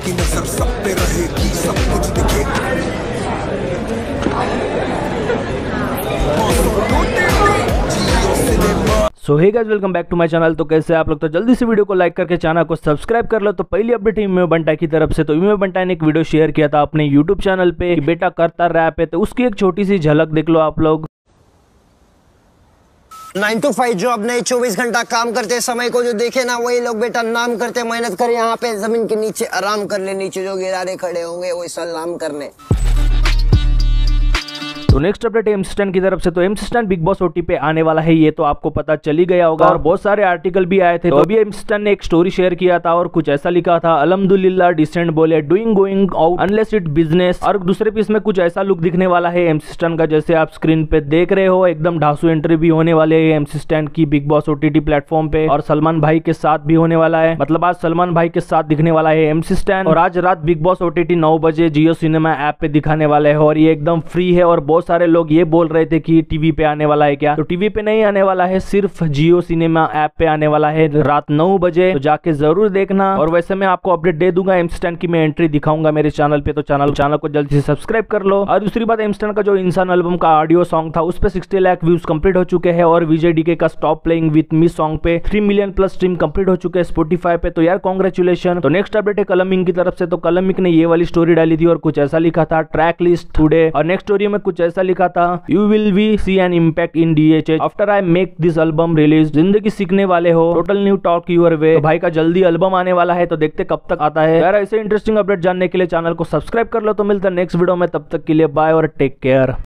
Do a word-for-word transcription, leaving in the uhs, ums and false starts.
सबकी नजर सब पे रहेगी, सब कुछ दिखेगा। So hey guys, welcome back to my channel. तो कैसे आप लोग? तो जल्दी से वीडियो को लाइक करके चैनल को सब्सक्राइब कर लो। तो पहली अपडेट इमे बंटा की तरफ से। तो इमे बंटा ने एक वीडियो शेयर किया था अपने यूट्यूब चैनल पे कि बेटा करता रैप है, तो उसकी एक छोटी सी झलक देख लो आप लोग। नाइन टू फाइव जॉब नहीं, चौबीस घंटा काम करते समय को जो देखे ना वही लोग बेटा नाम करते, मेहनत करे यहाँ पे जमीन के नीचे आराम कर ले, नीचे जो गिरारे खड़े होंगे वो सलाम करने। तो नेक्स्ट अपडेट है एमसी स्टैन की तरफ से। तो MC Stan Bigg Boss OTT पे आने वाला है, ये तो आपको पता चली गया होगा और बहुत सारे आर्टिकल भी आए थे। तो अभी एमसी स्टैन ने एक स्टोरी शेयर किया था और कुछ ऐसा लिखा था, अल्हम्दुलिल्लाह डिसेंट बोले doing going out unless it business. और दूसरे पीस में कुछ ऐसा लुक दिखने वाला है एमसी स्टैन का, जैसे आप स्क्रीन पे देख रहे हो। एकदम ढासू एंट्री भी होने वाले है एमसी स्टैन की बिग बॉस ओटीटी प्लेटफॉर्म पे, और सलमान भाई के साथ भी होने वाला है। मतलब आज सलमान भाई के साथ दिखने वाला है एमसी स्टैन, और आज रात बिग बॉस ओटीटी नौ बजे जियो सिनेमा ऐप पे दिखाने वाले है। और ये एकदम फ्री है, और बहुत सारे लोग ये बोल रहे थे कि टीवी पे आने वाला है क्या। तो टीवी पे नहीं आने वाला है, सिर्फ जियो सिनेमा ऐप पे आने वाला है रात नौ बजे। तो जाके जरूर देखना। और वैसे मैं आपको अपडेट दे दूंगा एमसी स्टैन की, मैं एंट्री दिखाऊंगा मेरे चैनल पे। तो चैनल चैनल को जल्दी से सब्सक्राइब कर लो। और दूसरी बात, एमसी स्टैन का जो इंसान एल्बम का ऑडियो सॉन्ग था उस पे सिक्सटी लाख व्यूज कंप्लीट हो चुके हैं, और विजय डीके का stop playing with me song पे three million plus stream complete हो चुके हैं स्पॉटिफाई पे। तो यार कांग्रेचुलेशन। तो नेक्स्ट अपडेट है कलमिंग की तरफ से। तो कलमिंग ने ये वाली स्टोरी डाली थी और कुछ ऐसा लिखा था, ट्रैक लिस्ट टुडे। और नेक्स्ट स्टोरी में कुछ ऐसा लिखा था, you will be seeing impact in DHH after I make this album release. जिंदगी सीखने वाले हो, total new talk your way. तो भाई का जल्दी एल्बम आने वाला है, तो देखते कब तक आता है। यार ऐसे इंटरेस्टिंग अपडेट जानने के लिए चैनल को सब्सक्राइब कर लो। तो मिलता है नेक्स्ट वीडियो में, तब तक के लिए बाय और टेक केयर।